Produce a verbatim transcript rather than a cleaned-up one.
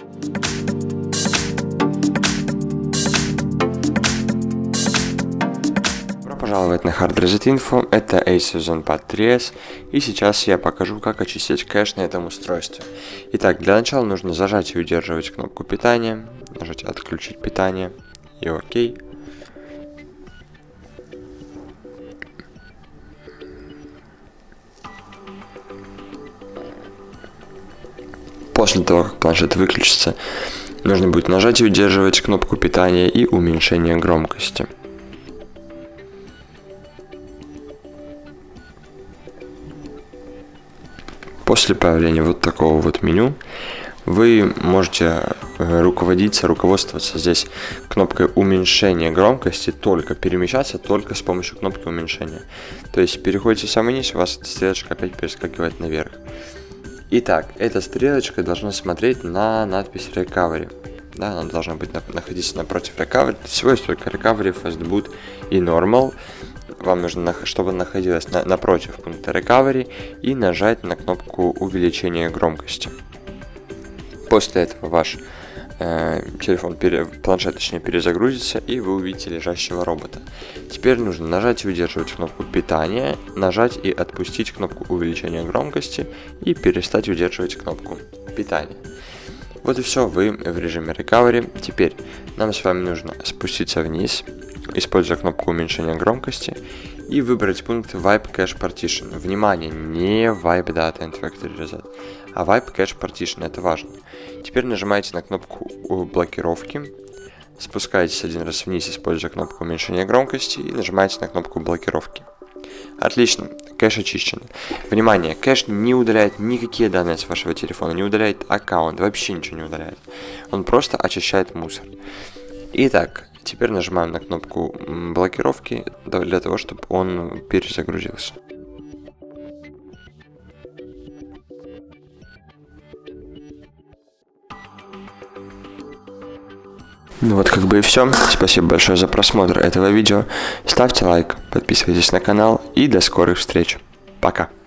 Добро пожаловать на Hard Reset Info, это Acer ZenPad три эс, и сейчас я покажу, как очистить кэш на этом устройстве. Итак, для начала нужно зажать и удерживать кнопку питания, нажать отключить питание и ОК. После того, как планшет выключится, нужно будет нажать и удерживать кнопку питания и уменьшение громкости. После появления вот такого вот меню вы можете руководиться, руководствоваться здесь кнопкой уменьшения громкости, только перемещаться только с помощью кнопки уменьшения. То есть переходите в самый низ, у вас стрелочка опять перескакивает наверх. Итак, эта стрелочка должна смотреть на надпись Recovery. Да, она должна быть находиться напротив Recovery. Всего есть только Recovery, Fastboot и Normal. Вам нужно, чтобы находилась на, напротив пункта Recovery, и нажать на кнопку увеличения громкости. После этого ваш э, телефон, пере, планшет точнее, перезагрузится, и вы увидите лежащего робота. Теперь нужно нажать и удерживать кнопку питания, нажать и отпустить кнопку увеличения громкости и перестать удерживать кнопку питания. Вот и все, вы в режиме Recovery. Теперь нам с вами нужно спуститься вниз, используя кнопку уменьшения громкости, и выбрать пункт Wipe Cache Partition. Внимание, не Wipe Data and Factory Reset, а Wipe Cache Partition, это важно. Теперь нажимаете на кнопку блокировки, спускаетесь один раз вниз, используя кнопку уменьшения громкости, и нажимаете на кнопку блокировки. Отлично, кэш очищен. Внимание, кэш не удаляет никакие данные с вашего телефона, не удаляет аккаунт, вообще ничего не удаляет. Он просто очищает мусор. Итак, теперь нажимаем на кнопку блокировки для того, чтобы он перезагрузился. Ну вот как бы и все. Спасибо большое за просмотр этого видео. Ставьте лайк, подписывайтесь на канал и до скорых встреч. Пока.